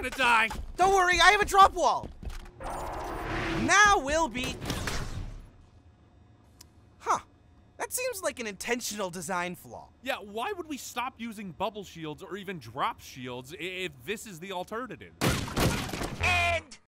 gonna die. Don't worry, I have a drop wall. Now we'll be... Huh. That seems like an intentional design flaw. Yeah, why would we stop using bubble shields or even drop shields if this is the alternative? And